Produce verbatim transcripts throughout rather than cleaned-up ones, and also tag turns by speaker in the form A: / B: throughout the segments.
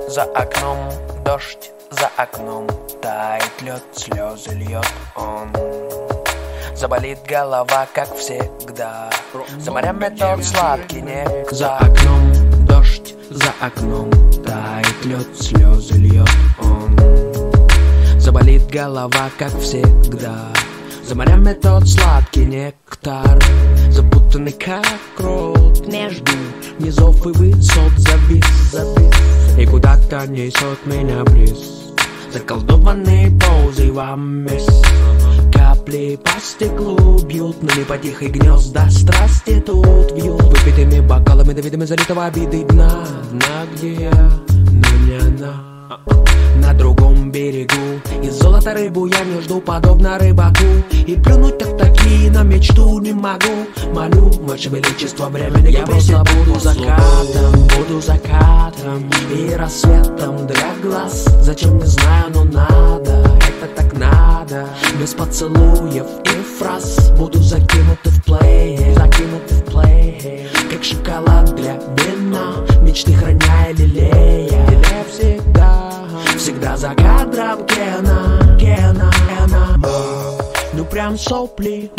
A: За окном дождь, за окном тает лед, слезы льет он. Заболит голова, как всегда. За морями тот сладкий нек. За окном дождь, за окном тает лед, слезы льет он. Заболит голова, как всегда. За морями тот сладкий нектар, запутанный как крот между низов и высот завис, завис. И куда-то несет меня бриз, заколдованный позой вам мисс. Капли по стеклу бьют, но не по тихой гнезда страсти тут вьют. Выпитыми бокалами да видами залитого обиды дна. Дна где я, но не она. На другом берегу из золота рыбу я не жду, подобно рыбаку. И плюнуть так таки на мечту не могу. Молю, ваше величество, времени я просто буду закатом, буду закатом и рассветом для глаз. Зачем, не знаю, но надо, это так надо. Без поцелуев и фраз буду закинуты в плей, закинуты в плей, как шоколад для вина, мечты храня и лелея. Лелея всегда, всегда за кадром Кена, Кена, Кена. Ну прям сопли,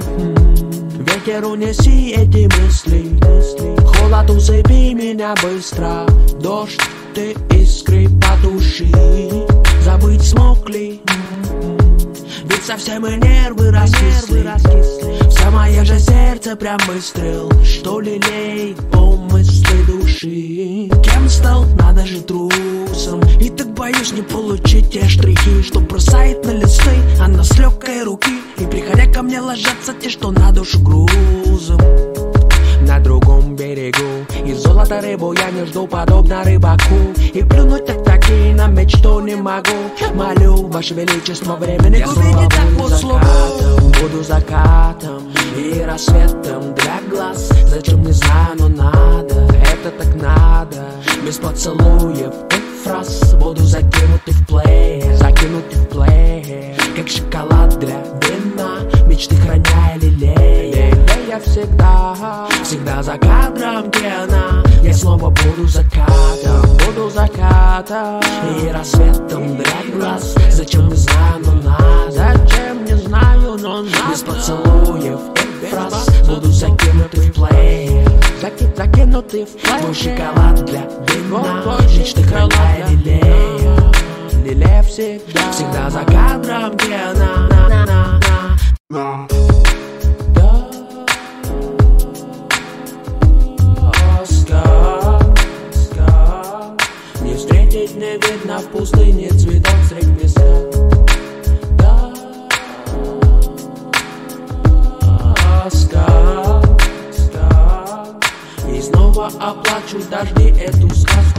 A: ветер унеси эти мысли, холод усыпи меня быстро, дождь, ты искры потуши. Забыть смог ли, ведь совсем и нервы раскисли. Все мое же сердце прям выстрел, что лелеет помыслы души. Кем стал, надо же трусом, и так боюсь не получить те штрихи, что бросает на листы, она с легкой руки. И приходя ко мне ложатся те, что на душу грузом. На другом берегу из золота рыбу я не жду, подобно рыбаку. И плюнуть так таки на мечту не могу. Молю, ваше величество, времени губить так вот закатом, буду закатом и рассветом для глаз. Зачем, не знаю, но надо, это так надо. Без поцелуев и фраз буду закинутый в плей, закинутый в плей, как шоколад для вина, мечты храня и лелея. Я всегда, всегда за кадром Кена. Я снова буду закатом, буду закатом и рассветом для глаз. Зачем, не знаю, но надо, зачем, не знаю, но надо. Без поцелуев и фраз буду закинутый в плей, Заки, закинутый в плей. Твой шоколад для вина, мечты храня и лелея. Лелея всегда, всегда за кадром Кена. Не видно в пустыне цветов средь песка. Да, ска, ска. И снова оплачу дожди эту сказку.